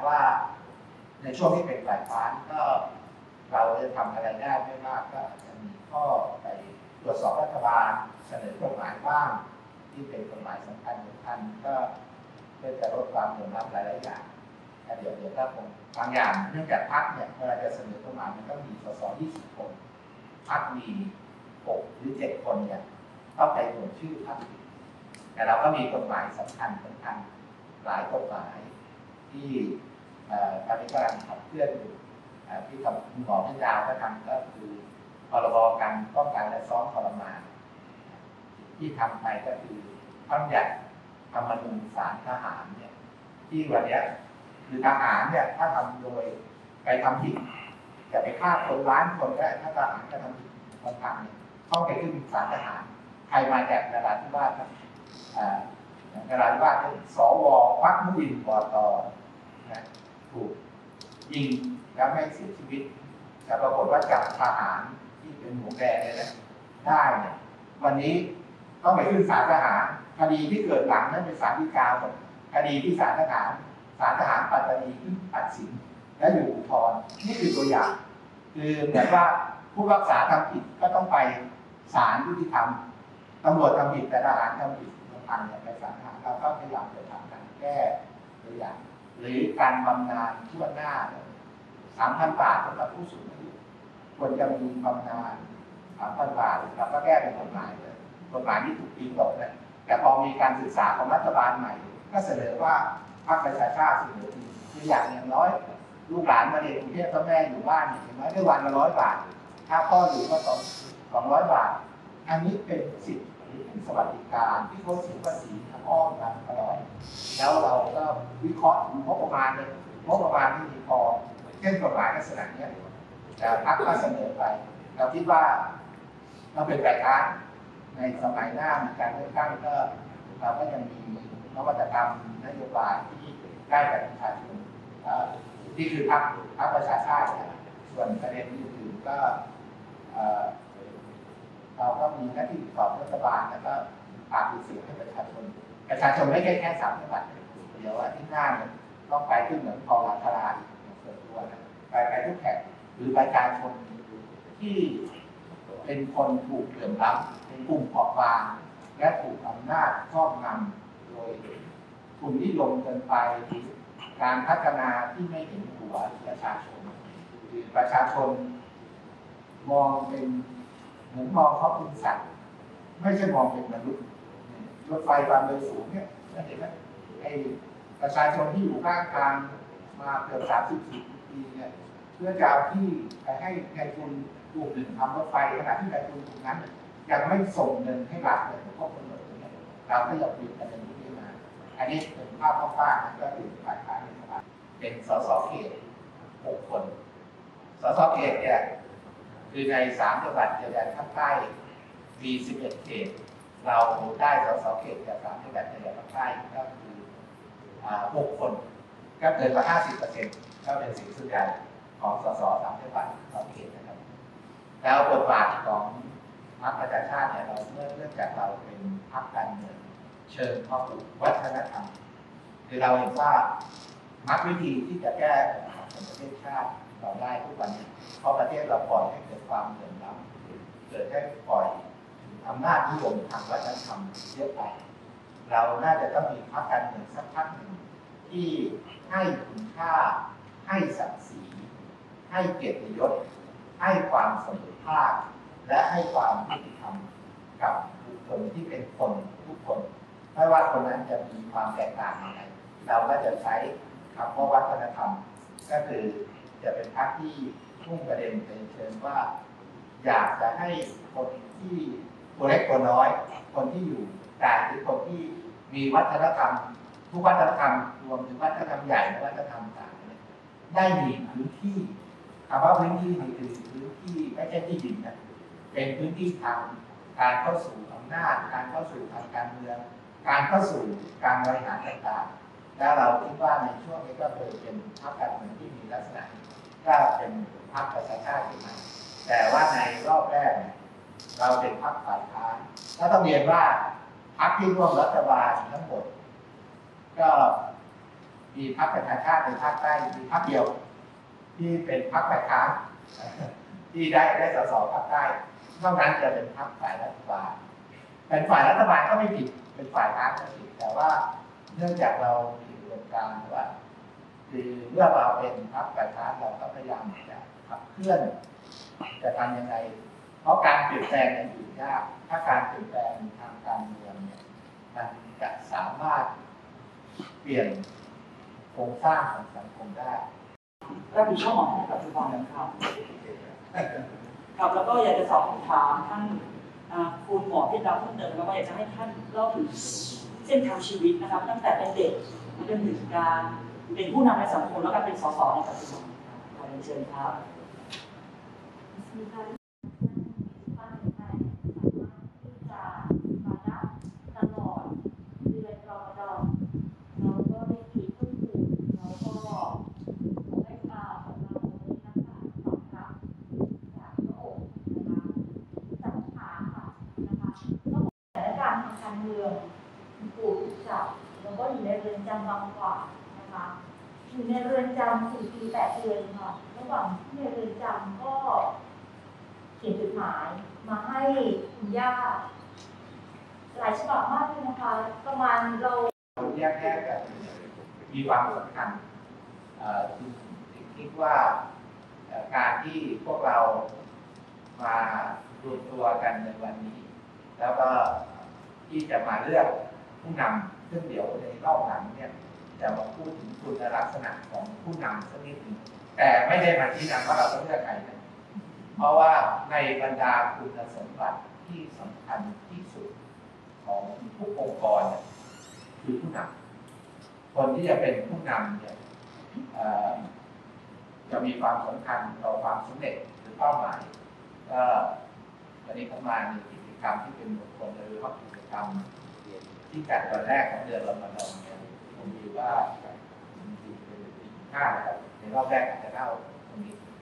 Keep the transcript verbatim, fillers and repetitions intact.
ว่าในช่วงที่เป็นฝ่ายค้านก็เราจะทำอะไรได้ไม่มากก็จะมีข้อไปตรวจสอบรัฐบาลเสนอกฎหมายบ้างที่เป็นกฎหมายสำคัญสำคัญก็เพื่อจะลดความเหลื่อมล้ำหลายๆอย่างเดี๋ยวเดี๋ยวถ้าผมบางอย่างเนื่องจากพรรคเนี่ยเวลาจะเสนอกฎหมายมันต้องมีสสยี่สิบคนพรรคมีหกหรือเจ็ดคนเนี่ยต้องไปลงชื่อพรรคแต่เราก็มีกฎหมายสำคัญสำคัญหลายกฎหมายที่ตอนนี้กำลังขับเคลื่อนอยู่ที่กับคุณหมอพิจารณาก็ทำก็คือพรบการป้องกันและซ้อมทรมานที่ทำไปก็คือพระบัญญัติธรรมนูญศาลทหารเนี่ยที่วันนี้คือทหารเนี่ยถ้าทำโดยไปทำผิดจะไปฆ่าคนล้านคนได้ถ้าทหารจะทำผิดบางครั้งเนี่ยต้องไปขึ้นศาลทหารใครมาจากนราธิวาสนราธิวาสสววัดมุวินปอตอนะถูกยิงแล้วไม่เสียชีวิตแต่ปรากฏว่าจับทหารที่เป็นหมูแดงเลยนะได้เนี่ยวันนี้ต้องไปขึ้นศาลทหารคดีที่เกิดหลังนั้นเป็นศาลฎีกาหมดคดีที่ศาลทหารศาลทหารปัตตานีที่ตัดสินและอยู่อุทธรณ์นี่คือตัวอย่างคือเหมือนว่าผู้รักษาทำผิดก็ต้องไปศาลยุติธรรมตำรวจทำผิดแต่ทหารทำผิดบางครั้งเนี่ยไปศาลทหารเราก็พยายามจะทำการแก้ตัวอย่างหรือการบำนาญทั่วหน้าสามพันบาทสำหรับผู้สูงอายุควรจะมีบำนาญสามพันบาทเราก็แก้เป็นกฎหมายเลยกฎหมายที่ถูกตีตกเลยแต่พอมีการศึกษาของรัฐบาลใหม่ก็เสนอว่าพรรคประชาชาติเสนอคืออย่างอย่างน้อยลูกหลานมาเรียนกรุงเทพพ่อแม่อยู่บ้านอย่างน้อยได้วันละร้อยบาทถ้าพ่ออยู่ก็สองสองร้อยบาทอันนี้เป็นสิทธิเป็นสวัสดิการที่เขาเสียภาษีทางอ้อมมาตลอดแล้วเราก็วิเคราะห์งบประมาณเลยงบประมาณที่มีพอเช่นกฎหมายลักษณะนี้แต่พรรคก็เสนอไปเราคิดว่าเราเป็นฝ่ายค้านในสมัยหน้ามีการเลือกตั้งก็เราก็ยังมีนวัตกรรมนโยบายที่ได้กับประชาชนที่คือพรรคพรรคประชาชาติส่วนประเด็นอื่นๆก็เราก็มีหน้าที่ตอบรัฐบาลแล้วก็ฝากเสียงให้ประชาชนประชาชนไม่ใช่แค่สามจังหวัดเดี๋ยวที่หน้าต้องไปขึ้นเหมือนพอลาคาราส่วนตัวนะไปไปทุกแห่งหรือประชาชนที่เป็นคนถูกเหลื่อมล้ำเป็นกลุ่มเปราะบางและถูกอำนาจครอบงำโดยกลุ่มที่ลงเกินไปการพัฒนาที่ไม่เห็นหัวประชาชนหรือประชาชนมองเป็นเหมือนมองเขาเป็นสัตว์ไม่ใช่มองเป็นมนุษย์รถไฟความเร็วสูงเนี่ยเห็นไหมไอ้ประชาชนที่อยู่ข้างทางมาเกือบสามสิบสี่ปีเนี่ยเพื่อจะเอาที่ไปให้นายทุนกลุ่มหนึ่งทำรถไฟขณะที่นายทุนกลุ่มนั้นยังไม่ส่งเงินให้รัฐเลยเพราะกำหนดตรงนี้เราก็อยากปิดประเด็นนี้มาอันนี้เป็นภาพกว้างๆก็คือฝ่ายค้านในสภาเป็นสสเขตหกคนสสเขตเนี่ยคือในสามจังหวัดชายแดนภาคใต้มีสิบเอ็ดเขตเราได้สสเขตจากสามจังหวัดชายแดนภาคใต้ก็คือหกคนก็เกินกว่าห้าสิบเปอร์เซ็นต์ก็เป็นสิ่งส่วนใหญ่ของสสสามจังหวัดสองเขตนะครับแล้วบทบาทของพรรคประชาชาติเนี่ยเราเนื่องจากเราเป็นพรรคการเมืองเชิงพหุวัฒนธรรมคือเราเห็นว่ามักวิธีที่จะแก้ปัญหาของประเทศชาติเราได้ทุกวันนี้เพราะประเทศเราปล่อยให้เกิดความเหลื่อมล้ำเกิดให้ปล่อยอำนาจนิยมทางวัฒนธรรมเยอะไปเราน่าจะต้องมีพรรคการเมืองสักพรรคหนึ่งที่ให้คุณค่าให้ศักดิ์ศรีให้เกียรติยศให้ความเสมอภาคและให้ความยุติธรรมกับบุคคลที่เป็นคนทุกคนไม่ว่าคนนั้นจะมีความแตกต่างยังไงเราก็จะใช้คำว่าวัฒนธรรมก็คือจะเป็นพรรคที่มุ่งประเด็นในเชิงว่าอยากจะให้คนที่ตัวเล็กตัวน้อยคนที่อยู่แต่หรือคนที่มีวัฒนธรรมทุกวัฒนธรรมรวมถึงวัฒนธรรมใหญ่และวัฒนธรรมต่างได้มีพื้นที่คำว่าพื้นที่นี่คือพื้นที่ไม่ใช่ที่ดินนะเป็นพื้นที่ทางการเข้าสู่อำนาจการเข้าสู่ทางการเมืองการเข้าสู่การบริหารต่างๆแล้วเราคิดว่าในช่วงนี้ก็เคยเป็นพรรคการเมืองที่มีลักษณะก็เป็นพรรคประชาชาติขึ้นมาแต่ว่าในรอบแรกเราเป็นพรรคฝ่ายค้านถ้าต้องเรียนว่าพรรคที่ร่วมรัฐบาลทั้งหมดก็มีพรรคประชาชาติในภาคใต้มีพรรคเดียวที่เป็นพรรคฝ่ายค้านที่ได้ได้สสภาคใต้นอกนั้นจะเป็นพรรคฝ่ายรัฐบาลเป็นฝ่ายรัฐบาลก็ไม่ผิดเป็นฝ่ายค้านก็ผิดแต่ว่าเนื่องจากเรามีอุดมการณ์ว่าคือเมื่อเราเป็นพรรคฝ่ายค้านเราก็พยายามจะขับเคลื่อนจะทำยังไงเพราะการเปลี่ยนแปลงนั้นอยู่ยากถ้าการเปลี่ยนแปลงทางการเมืองเนี่ยมันจะสามารถเปลี่ยนโครงสร้างของสังคมได้รับผิดชอบในปัจจุบันครับครับแล้วก็อยากจะสอบถามท่านคุณหมอพิดาเพิ่มเติมแล้วก็อยากจะให้ท่านเล่าถึงเส้นทางชีวิตนะครับตั้งแต่เป็นเด็กจนถึงการเป็นผู้นำในสังคมแล้วก็เป็นสสในปัจจุบันขอเชิญครับการเมืองถูกจับแล้วก็อยู่ในเรือนจำบางขวางนะคะอยู่ในเรือนจำสี่ปีแปดเดือนค่ะระหว่างที่ในเรือนจำก็เขียนจดหมายมาให้คุณย่าหลายฉบับมากเลยนะคะประมาณเราแยกแยกกันมีความสำคัญคิดว่าการที่พวกเรามารวมตัวกันในวันนี้แล้วก็ที่จะมาเลือกผู้นำซึ่งเดี๋ยวในรอบหลังเนี่ยจะมาพูดถึงคุณลักษณะของผู้นำสักนิดหนึ่งแต่ไม่ได้มาชี้นำว่าเราต้องเลือกใครนะเพราะว่าในบรรดาคุณสมบัติที่สำคัญที่สุดของทุกองค์กรเนี่ยคือผู้นำคนที่จะเป็นผู้นำเนี่ยจะมีความสำคัญต่อความสำเร็จหรือเป้าหมายก็วันนี้ผมมาในกิจกรรมที่เป็นบุคคลหรือว่ากิจกรรมที่จัดตอนแรกของเดือนรอมฎอนเนี่ยผมคิดว่าจริงๆเป็นปีห้านะครับในรอบแรกอาจจะเล่าตรงนี้